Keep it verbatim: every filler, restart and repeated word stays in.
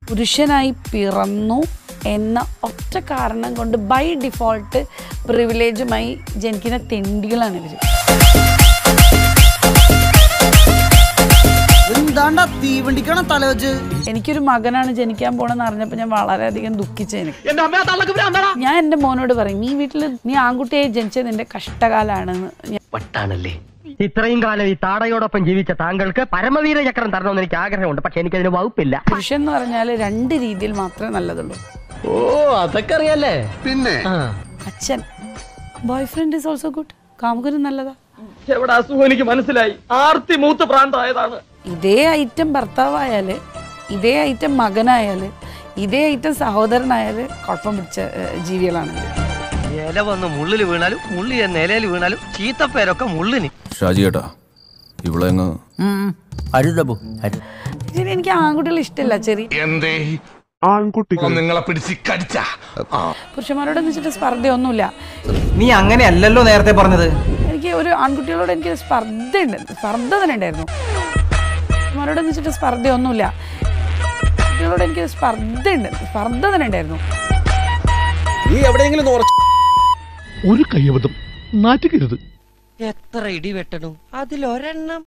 പുരുഷനായി പിറന്നു എന്ന ഒറ്റ കാരണം കൊണ്ട് ബൈ ഡിഫോൾട്ട് പ്രിവിലേജുമായി ജനിക്കുന്ന തെണ്ടികളാണ് ഇവർ. എനിക്കൊരു മകനാണ് ജനിക്കാൻ പോണെന്ന് അറിഞ്ഞപ്പോൾ ഞാൻ വളരെയധികം ദുഃഖിച്ചേനെ. ഞാൻ എൻ്റെ മോനോട് പറയും, ഈ വീട്ടിൽ നീ ആൺകുട്ടിയായി ജനിച്ചത് നിന്റെ കഷ്ടകാലാണെന്ന്. ഇത്രയും കാലം ഈ താടയോടൊപ്പം ജീവിച്ച താങ്കൾക്ക് പരമവീര ചക്രം തരണമെന്ന് എനിക്ക് ആഗ്രഹമുണ്ട്, പക്ഷെ എനിക്കതിന് വകുപ്പില്ല. പുരുഷൻ എന്ന് പറഞ്ഞാൽ രണ്ട് രീതിയിൽ മാത്രമേ നല്ലതുള്ളൂ. ഓ, അതൊക്കെ അറിയാലേ. പിന്നെ അച്ഛൻ, boyfriend is also good. കാമുകനും നല്ലതാ. എവിടെ അസുഖം എനിക്ക് മനസ്സിലായി. ആർത്തി മൂത്ത് പ്രാന്തായതാണ്. ഇതേ ഐറ്റം ഭർത്താവായാല്, ഇതേ ഐറ്റം മകനായാല്, ഇതേ ഐറ്റം സഹോദരനായാല് കുഴപ്പം പിടിച്ച ജീവികളാണ്. ഇല വന്ന് മുള്ളിൽ വീണാലും മുള്ളി നിലയിൽ വീണാലും ചീത്തപ്പേരൊക്കെ മുള്ളിന്. ഷാജി ഏട്ടാ, ഇവിടെ എനിക്ക് ആൺകുട്ടികളെ ഇഷ്ടമില്ല. ചെറിയ നിങ്ങളെ പിടിച്ച് കടിച്ച പുരുഷന്മാരോട് വെച്ചിട്ട് സ്പർദ്ധയൊന്നുമില്ല. നീ അങ്ങനെയല്ലല്ലോ നേരത്തെ പറഞ്ഞത്. എനിക്ക് ഒരു ആൺകുട്ടികളോട് എനിക്ക് സ്പർദ്ധ ഉണ്ട്, സ്പർദ്ധ തന്നെ ഉണ്ടായിരുന്നു. പുരുഷന്മാരോട് വെച്ചിട്ട് സ്പർദ്ധയൊന്നുമില്ല. കുട്ടികളോട് എനിക്ക് സ്പർദ്ധ ഉണ്ട്, സ്പർദ്ധ തന്നെ ഉണ്ടായിരുന്നു. നീ എവിടെയെങ്കിലും ഒരു കയ്യബദ്ധം നാറ്റുകരുത്. എത്ര ഇടി വെട്ടണം അതിലൊരെണ്ണം.